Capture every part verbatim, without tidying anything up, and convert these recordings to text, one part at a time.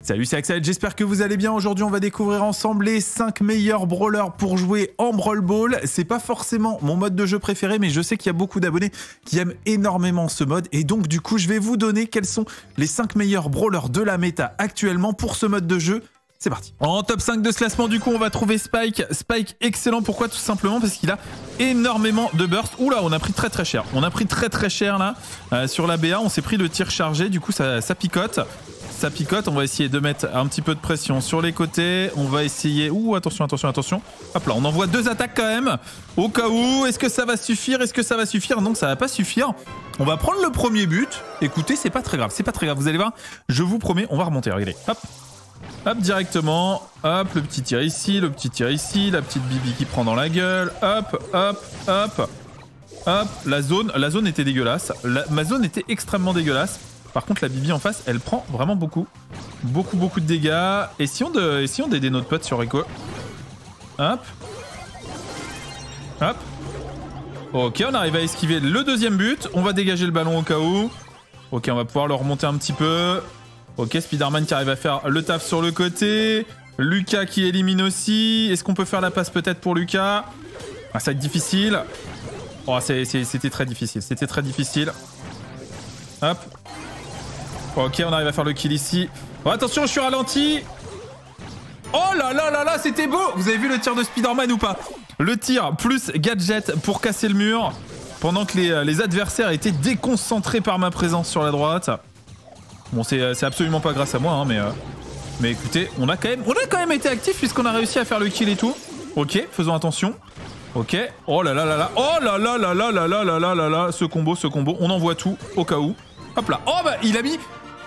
Salut, c'est Axel, j'espère que vous allez bien. Aujourd'hui, on va découvrir ensemble les cinq meilleurs brawlers pour jouer en Brawl Ball. C'est pas forcément mon mode de jeu préféré, mais je sais qu'il y a beaucoup d'abonnés qui aiment énormément ce mode. Et donc, du coup, je vais vous donner quels sont les cinq meilleurs brawlers de la méta actuellement pour ce mode de jeu. C'est parti. En top cinq de ce classement, du coup, on va trouver Spike. Spike, excellent. Pourquoi? Tout simplement parce qu'il a énormément de burst. Oula, on a pris très très cher. On a pris très très cher là. Euh, sur la B A, on s'est pris le tir chargé. Du coup, ça, ça picote. Ça picote. On va essayer de mettre un petit peu de pression sur les côtés. On va essayer... Ouh, attention, attention, attention. Hop là, on envoie deux attaques quand même. Au cas où, est-ce que ça va suffire? Est-ce que ça va suffire? Non, ça va pas suffire. On va prendre le premier but. Écoutez, c'est pas très grave. C'est pas très grave. Vous allez voir, je vous promets, on va remonter. Regardez. Hop. Hop, directement, hop, le petit tir ici, le petit tir ici, la petite Bibi qui prend dans la gueule, hop, hop, hop, hop, la zone, la zone était dégueulasse, la, ma zone était extrêmement dégueulasse, par contre la Bibi en face, elle prend vraiment beaucoup, beaucoup, beaucoup de dégâts, essayons de, essayons d'aider notre pote sur Echo, hop, hop, ok, on arrive à esquiver le deuxième but, on va dégager le ballon au cas où, ok, on va pouvoir le remonter un petit peu. Ok, Spider-Man qui arrive à faire le taf sur le côté. Lucas qui élimine aussi. Est-ce qu'on peut faire la passe peut-être pour Lucas? Ah, ça va être difficile. Oh, c'était très difficile. C'était très difficile. Hop. Ok, on arrive à faire le kill ici. Oh, attention, je suis ralenti. Oh là là là là, c'était beau. Vous avez vu le tir de Spider-Man ou pas? Le tir plus gadget pour casser le mur. Pendant que les, les adversaires étaient déconcentrés par ma présence sur la droite. Bon, c'est absolument pas grâce à moi, hein, mais, euh, mais écoutez, on a, quand même, on a quand même été actifs puisqu'on a réussi à faire le kill et tout. Ok, faisons attention. Ok, oh là là là là, oh là là là là là là là là là là, ce combo, ce combo, on envoie tout au cas où. Hop là, oh bah il a mis...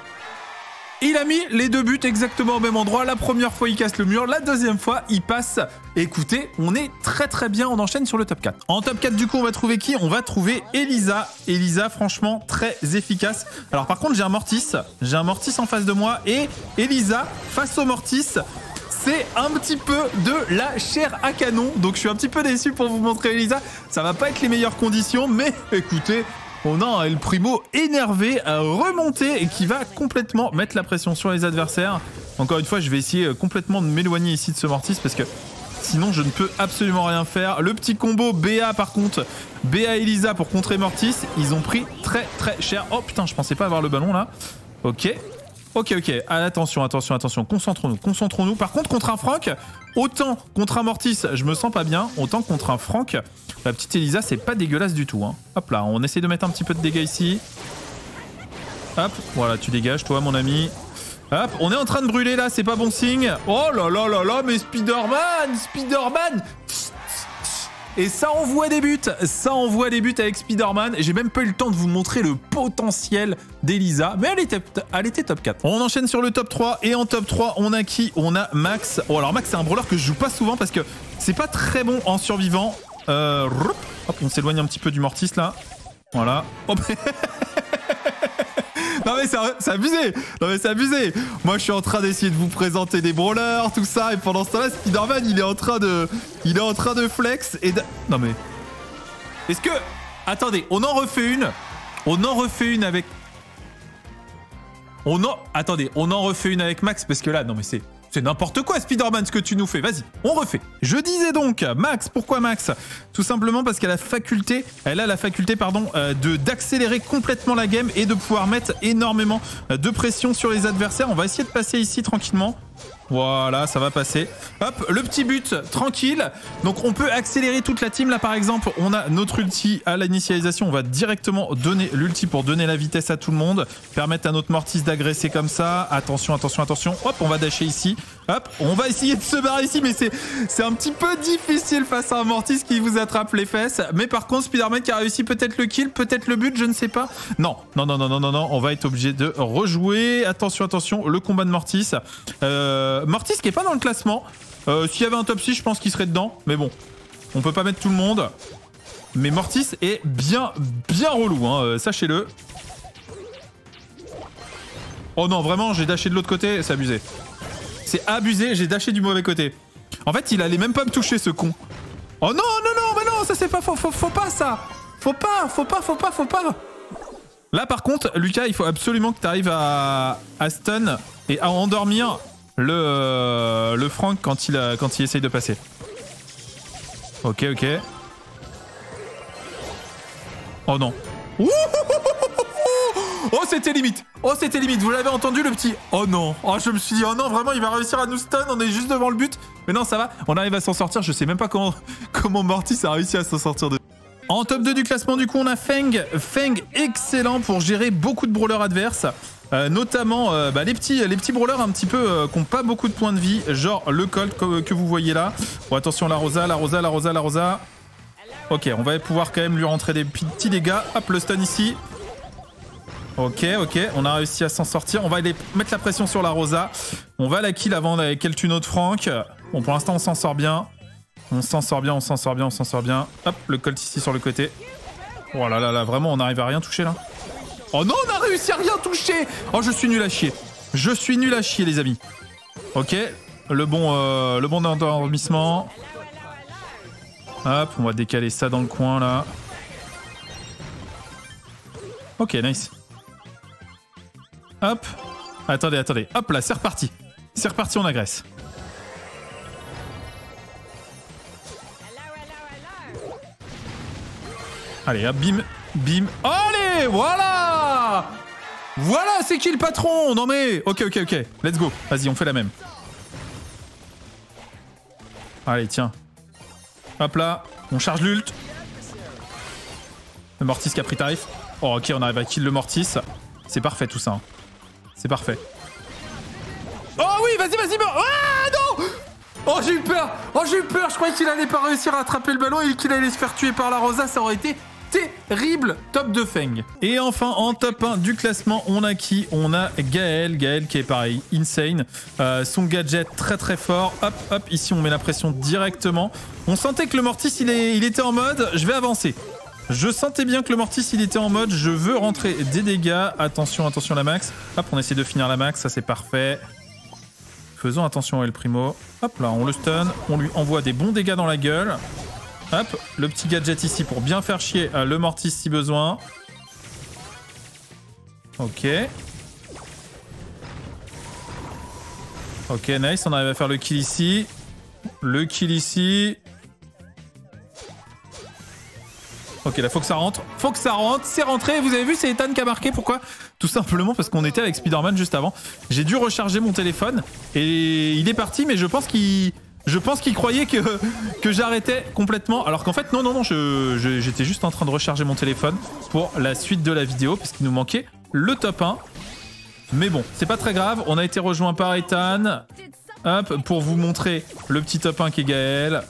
Il a mis les deux buts exactement au même endroit. La première fois, il casse le mur. La deuxième fois, il passe. Écoutez, on est très très bien. On enchaîne sur le top quatre. En top quatre, du coup, on va trouver qui? On va trouver Elisa. Elisa, franchement, très efficace. Alors par contre, j'ai un Mortis. J'ai un Mortis en face de moi. Et Elisa, face au Mortis, c'est un petit peu de la chair à canon. Donc je suis un petit peu déçu pour vous montrer Elisa. Ça va pas être les meilleures conditions. Mais écoutez... On a un El Primo énervé à remonter et qui va complètement mettre la pression sur les adversaires. Encore une fois, je vais essayer complètement de m'éloigner ici de ce Mortis parce que sinon je ne peux absolument rien faire. Le petit combo B A par contre, B A Elisa pour contrer Mortis, ils ont pris très très cher. Oh putain, je pensais pas avoir le ballon là. Ok. Ok, ok, attention, attention, attention, concentrons-nous, concentrons-nous. Par contre, contre un Franck, autant contre un Mortis, je me sens pas bien, autant contre un Franck, la petite Elisa, c'est pas dégueulasse du tout. Hein. Hop là, on essaie de mettre un petit peu de dégâts ici. Hop, voilà, tu dégages, toi, mon ami. Hop, on est en train de brûler là, c'est pas bon signe. Oh là là là là, mais Spider-Man, Spider-Man. Et ça envoie des buts, ça envoie des buts avec Spider-Man. J'ai même pas eu le temps de vous montrer le potentiel d'Elisa, mais elle était, elle était top quatre. On enchaîne sur le top trois, et en top trois, on a qui? On a Max. Oh alors Max, c'est un brawler que je joue pas souvent parce que c'est pas très bon en survivant. Euh, hop, on s'éloigne un petit peu du Mortis là. Voilà. Oh, non mais c'est abusé. Non mais c'est abusé. Moi je suis en train d'essayer de vous présenter des brawlers, tout ça, et pendant ce temps-là, Spider-Man il est en train de, il est en train de flex et de... Non mais, est-ce que, attendez, on en refait une, on en refait une avec, on en, attendez, on en refait une avec Max parce que là, non mais c'est. C'est n'importe quoi, Spider-Man, ce que tu nous fais. Vas-y, on refait. Je disais donc, Max, pourquoi Max? Tout simplement parce qu'elle a la faculté, elle a la faculté, pardon, euh, de d'accélérer complètement la game et de pouvoir mettre énormément de pression sur les adversaires. On va essayer de passer ici tranquillement. Voilà, ça va passer. Hop, le petit but, tranquille. Donc on peut accélérer toute la team. Là par exemple, on a notre ulti à l'initialisation. On va directement donner l'ulti pour donner la vitesse à tout le monde. Permettre à notre Mortis d'agresser comme ça. Attention, attention, attention. Hop, on va dasher ici. Hop, on va essayer de se barrer ici. Mais c'est un petit peu difficile face à un Mortis qui vous attrape les fesses. Mais par contre, Spider-Man qui a réussi peut-être le kill, peut-être le but, je ne sais pas. Non, non, non, non, non, non, non. On va être obligé de rejouer. Attention, attention. Le combat de Mortis. Euh... Mortis qui est pas dans le classement. Euh, S'il y avait un top six, je pense qu'il serait dedans. Mais bon, on peut pas mettre tout le monde. Mais Mortis est bien, bien relou, hein, euh, sachez-le. Oh non, vraiment, j'ai dashé de l'autre côté, c'est abusé. C'est abusé, j'ai dashé du mauvais côté. En fait, il allait même pas me toucher, ce con. Oh non, non, non, mais non, ça c'est pas... Faut, faut, faut pas, ça. Faut pas, faut pas, faut pas, faut pas. Là, par contre, Lucas, il faut absolument que tu arrives à, à stun et à endormir le, euh, le Frank quand il, a, quand il essaye de passer. Ok, ok. Oh non. Ouh, oh, c'était limite. Oh, c'était limite. Vous l'avez entendu, le petit. Oh non. Oh, je me suis dit, oh non, vraiment, il va réussir à nous stun. On est juste devant le but. Mais non, ça va. On arrive à s'en sortir. Je sais même pas comment, comment Mortis a réussi à s'en sortir de. En top deux du classement, du coup, on a Feng. Feng, excellent pour gérer beaucoup de brawlers adverses. Euh, notamment euh, bah, les, petits, les petits brawlers un petit peu euh, qui n'ont pas beaucoup de points de vie. Genre le Colt que, que vous voyez là. Bon, attention, la Rosa, la Rosa, la Rosa, la Rosa. Ok, on va pouvoir quand même lui rentrer des petits dégâts. Hop, le stun ici. Ok, ok, on a réussi à s'en sortir. On va aller mettre la pression sur la Rosa. On va la kill avant avec quel tuno de Frank. Bon, pour l'instant, on s'en sort bien. On s'en sort bien, on s'en sort bien, on s'en sort bien. Hop, le Colt ici sur le côté. Oh là là là, vraiment, on arrive à rien toucher là. Oh non, on a réussi à rien toucher. Oh, je suis nul à chier. Je suis nul à chier, les amis. Ok, le bon, euh, le bon endormissement. Hop, on va décaler ça dans le coin là. Ok, nice. Hop. Attendez, attendez. Hop là, c'est reparti. C'est reparti, on agresse. Allez, hop, bim, bim. Allez, voilà. Voilà, c'est qui le patron? Non mais... Ok, ok, ok. Let's go. Vas-y, on fait la même. Allez, tiens. Hop là, on charge l'ult. Le Mortis qui a pris tarif. Oh, ok, on arrive à kill le Mortis. C'est parfait tout ça. Hein. C'est parfait. Oh oui, vas-y, vas-y. Ah non. Oh, j'ai eu peur. Oh, j'ai eu peur. Je croyais qu'il allait pas réussir à attraper le ballon et qu'il allait se faire tuer par la Rosa. Ça aurait été terrible. Top de Feng. Et enfin, en top un du classement, on a qui? On a Gaël. Gaël qui est pareil, insane. Euh, son gadget très très fort. Hop, hop. Ici, on met la pression directement. On sentait que le Mortis, il, est, il était en mode, je vais avancer. Je sentais bien que le Mortis, il était en mode, je veux rentrer des dégâts. Attention, attention la max. Hop, on essaie de finir la max, ça c'est parfait. Faisons attention à El Primo. Hop là, on le stun, on lui envoie des bons dégâts dans la gueule. Hop, le petit gadget ici pour bien faire chier le Mortis si besoin. Ok. Ok, nice, on arrive à faire le kill ici. Le kill ici. Ok, là, faut que ça rentre. Faut que ça rentre. C'est rentré. Vous avez vu, c'est Ethan qui a marqué. Pourquoi? Tout simplement parce qu'on était avec Spider-Man juste avant. J'ai dû recharger mon téléphone et il est parti, mais je pense qu'il... Je pense qu'il croyait que, que j'arrêtais complètement. Alors qu'en fait, non, non, non, je, je, j'étais juste en train de recharger mon téléphone pour la suite de la vidéo parce qu'il nous manquait le top un. Mais bon, c'est pas très grave. On a été rejoint par Ethan. Hop, pour vous montrer le petit top un qui est Gaël.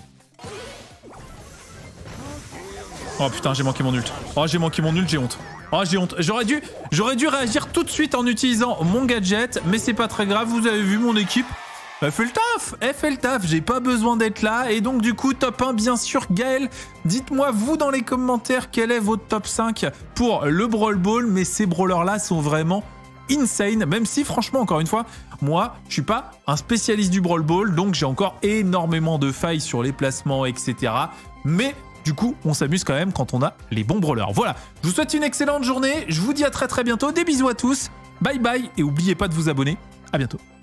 Oh putain, j'ai manqué mon ult. Oh, j'ai manqué mon ult, j'ai honte. Oh, j'ai honte. J'aurais dû, j'aurais dû réagir tout de suite en utilisant mon gadget, mais c'est pas très grave. Vous avez vu, mon équipe, elle fait le taf. Elle fait le taf. J'ai pas besoin d'être là. Et donc, du coup, top un, bien sûr, Gaël. Dites-moi, vous, dans les commentaires, quel est votre top cinq pour le Brawl Ball. Mais ces brawlers-là sont vraiment insane. Même si, franchement, encore une fois, moi, je suis pas un spécialiste du Brawl Ball. Donc, j'ai encore énormément de failles sur les placements, et cetera. Mais... du coup, on s'amuse quand même quand on a les bons brawlers. Voilà, je vous souhaite une excellente journée. Je vous dis à très très bientôt. Des bisous à tous. Bye bye. Et n'oubliez pas de vous abonner. À bientôt.